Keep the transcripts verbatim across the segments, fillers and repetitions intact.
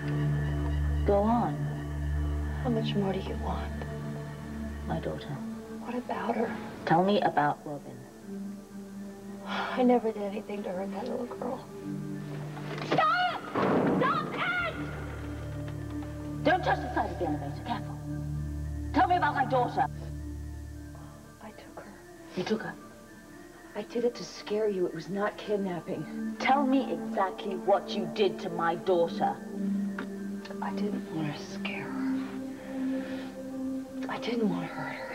Go on. How much more do you want? My daughter. What about her? Tell me about Robin. I never did anything to hurt that little girl. Stop! Stop it! Don't touch the side of the elevator. Careful. Tell me about my daughter. I took her. You took her? I did it to scare you. It was not kidnapping. Tell me exactly what you did to my daughter. I didn't want to scare her. I didn't want to hurt her.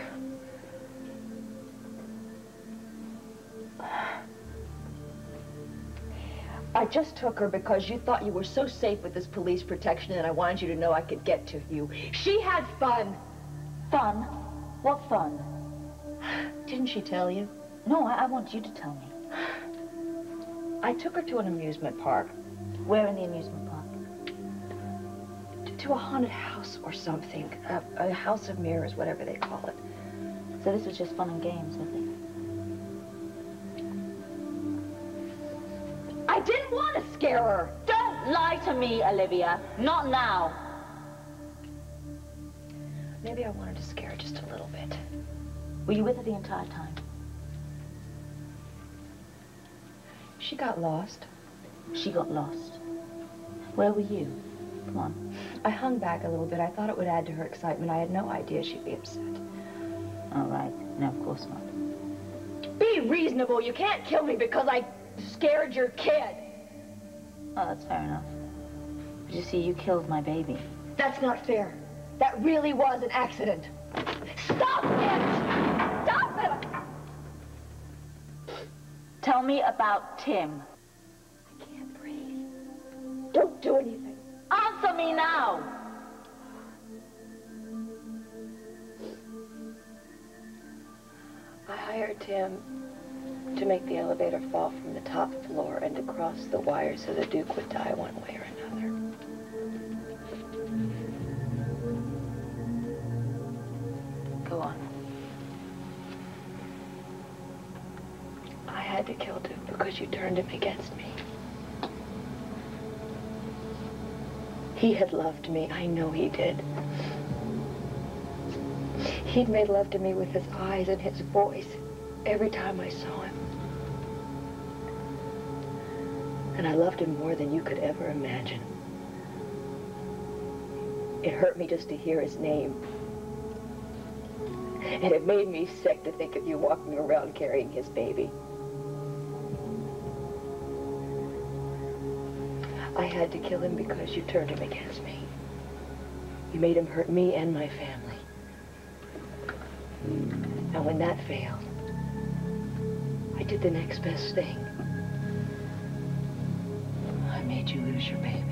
I just took her because you thought you were so safe with this police protection and I wanted you to know I could get to you. She had fun. Fun? What fun? Didn't she tell you? No, I, I want you to tell me. I took her to an amusement park. Where in the amusement park? To, to a haunted house or something. A, a house of mirrors, whatever they call it. So this was just fun and games, was it? I didn't want to scare her. Don't lie to me, Olivia. Not now. Maybe I wanted to scare her just a little bit. Were you with her the entire time? She got lost. She got lost. Where were you? Come on. I hung back a little bit. I thought it would add to her excitement. I had no idea she'd be upset. All right. No, of course not. Be reasonable. You can't kill me because I scared your kid. Oh, that's fair enough. But you see, you killed my baby. That's not fair. That really was an accident. Stop it! Stop it! Tell me about Tim. I can't breathe. Don't do anything. Answer me now! I hired Tim to make the elevator fall from the top floor and to cross the wire so the Duke would die one way or another. Go on. I had to kill Duke because you turned him against me. He had loved me. I know he did. He'd made love to me with his eyes and his voice every time I saw him. And I loved him more than you could ever imagine. It hurt me just to hear his name. And it made me sick to think of you walking around carrying his baby. I had to kill him because you turned him against me. You made him hurt me and my family. And when that failed, I did the next best thing. I made you lose your baby.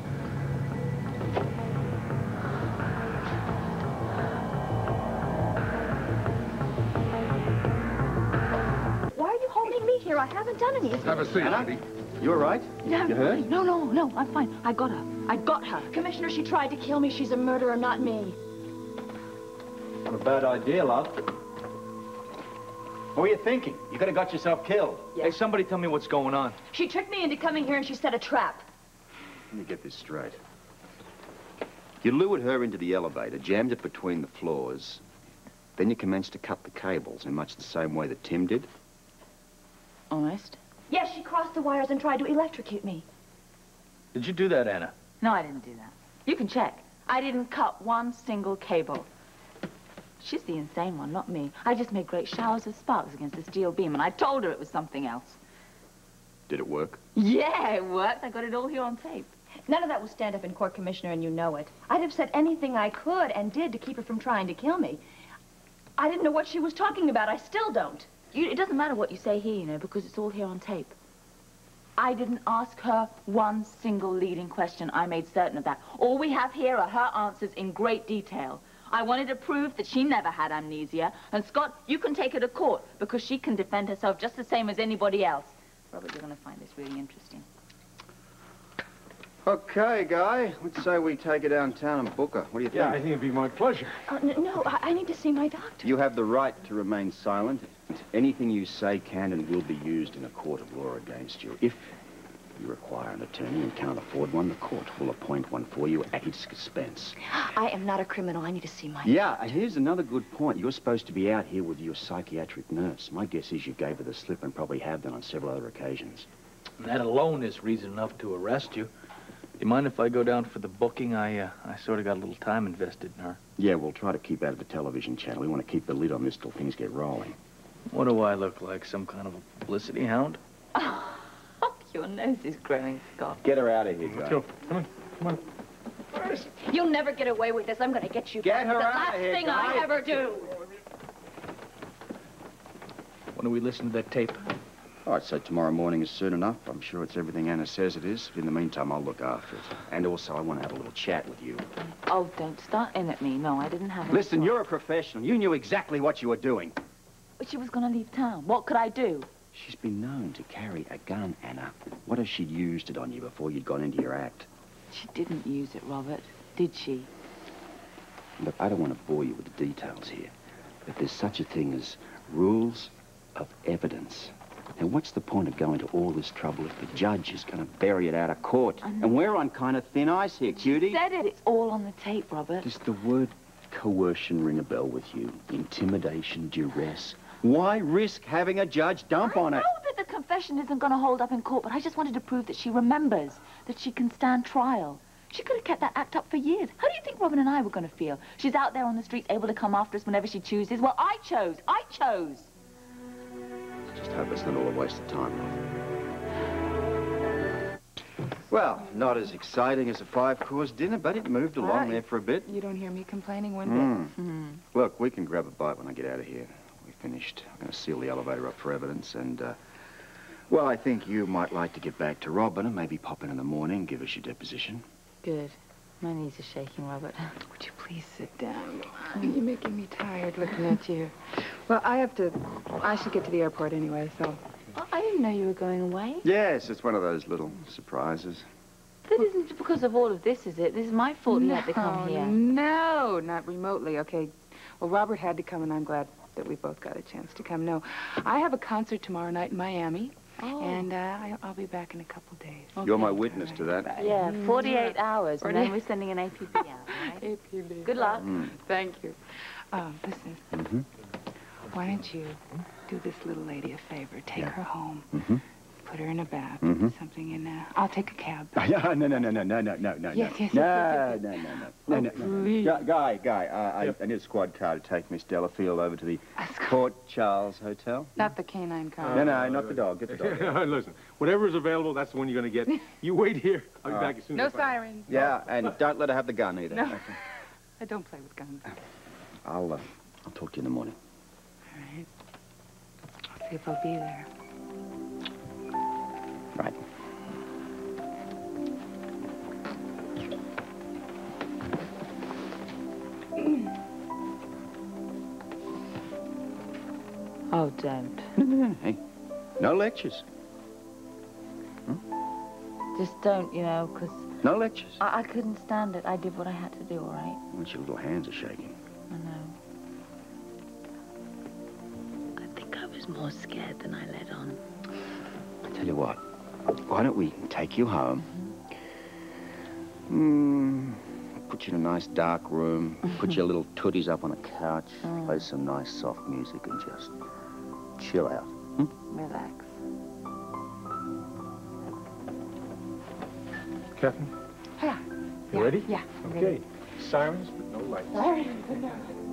Why are you holding me here? I haven't done anything. Have a seat, Andy. You all right? No, You hurt? No, no, no, I'm fine. I got her. I got her. Commissioner, she tried to kill me. She's a murderer, not me. Not a bad idea, love. What were you thinking? You could have got yourself killed. Yeah. Hey, somebody tell me what's going on. She tricked me into coming here and she set a trap. Let me get this straight. You lured her into the elevator, jammed it between the floors, then you commenced to cut the cables in much the same way that Tim did? Honest? Yes, she crossed the wires and tried to electrocute me. Did you do that, Anna? No, I didn't do that. You can check. I didn't cut one single cable. She's the insane one, not me. I just made great showers of sparks against the steel beam, and I told her it was something else. Did it work? Yeah, it worked. I got it all here on tape. None of that will stand up in court, Commissioner, and you know it. I'd have said anything I could and did to keep her from trying to kill me. I didn't know what she was talking about. I still don't. You, it doesn't matter what you say here, you know, because it's all here on tape. I didn't ask her one single leading question. I made certain of that. All we have here are her answers in great detail. I wanted to prove that she never had amnesia. And Scott, you can take her to court because she can defend herself just the same as anybody else. Robert, you're going to find this really interesting. Okay, Guy. Let's say we take her downtown and book her. What do you think? Yeah, I think it'd be my pleasure. Uh, n no, I, I need to see my doctor. You have the right to remain silent. Anything you say can and will be used in a court of law against you. If You require an attorney and can't afford one. The court will appoint one for you at its expense. I am not a criminal. I need to see my... Yeah, and here's another good point. You're supposed to be out here with your psychiatric nurse. My guess is you gave her the slip and probably have done on several other occasions. And that alone is reason enough to arrest you. Do you mind if I go down for the booking? I, uh, I sort of got a little time invested in her. Yeah, we'll try to keep out of the television channel. We want to keep the lid on this till things get rolling. What do I look like, some kind of a publicity hound? Your nose is growing, Scott. Get her out of here, Let's guy. go. Come on. Come on. You'll never get away with this. I'm going to get you Get back. her the out last of here, thing guy. I ever do. When do we listen to that tape? All right, so tomorrow morning is soon enough. I'm sure it's everything Anna says it is. In the meantime, I'll look after it. And also, I want to have a little chat with you. Oh, don't start in at me. No, I didn't have any Listen, thought. you're a professional. You knew exactly what you were doing. But she was going to leave town. What could I do? She's been known to carry a gun, Anna. What if she'd used it on you before you'd gone into your act? She didn't use it, Robert. Did she? Look, I don't want to bore you with the details here, but there's such a thing as rules of evidence. Now, what's the point of going to all this trouble if the judge is going to bury it out of court? And we're on kind of thin ice here, cutie. Said it. It's all on the tape, Robert. Does the word coercion ring a bell with you? Intimidation, duress? Why risk having a judge dump I on know it? that the confession isn't going to hold up in court, but I just wanted to prove that she remembers, that she can stand trial. She could have kept that act up for years. How do you think Robin and I were going to feel? She's out there on the streets, able to come after us whenever she chooses. Well, I chose. I chose. Just hope it's not all a waste of time, love. Well, not as exciting as a five-course dinner, but it moved along Right. there for a bit. You don't hear me complaining one bit? Mm. Hmm. Look, we can grab a bite when I get out of here. We finished. I'm going to seal the elevator up for evidence, and, uh, well, I think you might like to get back to Robin and maybe pop in in the morning, give us your deposition. Good. My knees are shaking, Robert. Would you please sit down? Come on. You're making me tired looking at you. Well, I have to... I should get to the airport anyway, so... Oh, I didn't know you were going away. Yes, it's one of those little surprises. That isn't because of all of this, is it? This is my fault you had to come here. No, not remotely. Okay. Well, Robert had to come, and I'm glad that we both got a chance to come. No, I have a concert tomorrow night in Miami, Oh. and uh, I, I'll be back in a couple days. You're my witness to that. Yeah, forty-eight hours, and then forty-eight. we're sending an A P B out, right? A P B. Good luck. Mm. Thank you. Um, listen, Mm-hmm. why don't you do this little lady a favor? Take Yeah. her home. Mm-hmm. Put her in a bath. Mhm. Something in there. I'll take a cab. no, no, no, no, no, no, no, no, no. Yes, yes, yes, no, yes, yes, no, yes. no, no, Oh, no, no, no. please. Guy, Guy, Guy, uh, I, I need a squad car to take Miss Delafield over to the Port Charles Hotel. Not the canine car. No, no, not the dog. Get the dog. Listen, whatever is available, that's the one you're going to get. You wait here. I'll be All back right. as soon No as I find sirens. Yeah, and don't let her have the gun either. No. Okay. I don't play with guns. I'll, uh, I'll talk to you in the morning. All right. I'll see if I'll be there. Right. Oh, don't. No, no, no. Hey, no lectures. Just don't, you know, because No lectures. I, I couldn't stand it. I did what I had to do, all right? Once your little hands are shaking. I know. I think I was more scared than I let on. Tell you what, why don't we take you home? Hmm. Put you in a nice dark room, put your little tooties up on a couch, Mm. play some nice soft music and just chill out. Relax. Captain, Yeah. you ready? Yeah. Okay. Sirens, but no lights. All right.